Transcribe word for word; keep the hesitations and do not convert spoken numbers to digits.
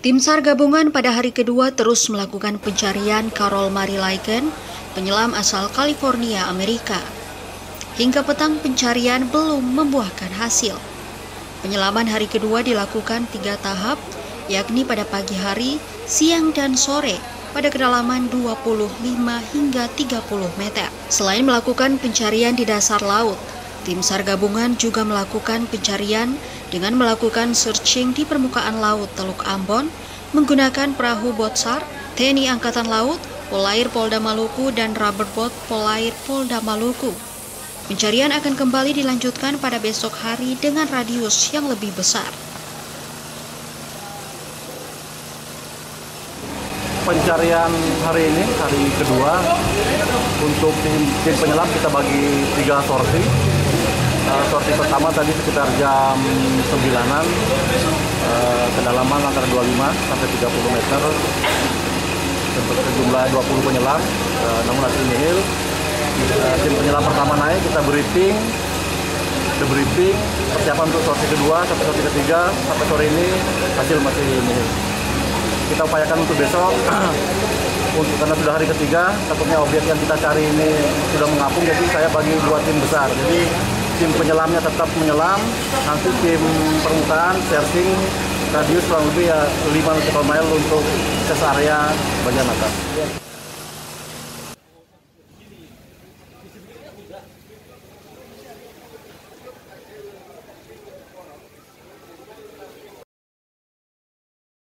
Tim SAR gabungan pada hari kedua terus melakukan pencarian Carol Marie Leyken, penyelam asal California, Amerika. Hingga petang pencarian belum membuahkan hasil. Penyelaman hari kedua dilakukan tiga tahap, yakni pada pagi hari, siang, dan sore pada kedalaman dua puluh lima hingga tiga puluh meter. Selain melakukan pencarian di dasar laut, tim SAR gabungan juga melakukan pencarian dengan melakukan searching di permukaan laut Teluk Ambon menggunakan perahu bot SAR, T N I Angkatan Laut, Polair Polda Maluku, dan rubber boat Polair Polda Maluku. Pencarian akan kembali dilanjutkan pada besok hari dengan radius yang lebih besar. Pencarian hari ini, hari kedua, untuk tim, tim penyelam kita bagi tiga sorti. Uh, sorti pertama tadi sekitar jam sembilanan, uh, kedalaman antara dua puluh lima sampai tiga puluh meter, untuk jumlah dua puluh penyelam, uh, namun hasil nihil. Uh, tim penyelam pertama naik, kita briefing, the briefing, persiapan untuk sorti kedua sampai sorti ketiga, sampai sore ini hasil masih nihil. Kita upayakan untuk besok, untuk karena sudah hari ketiga, takutnya objek yang kita cari ini sudah mengapung, jadi saya bagi dua tim besar. Jadi tim penyelamnya tetap menyelam, nanti tim permukaan searching radius kurang lebih ya lima nautical mile untuk ses area bagian atas.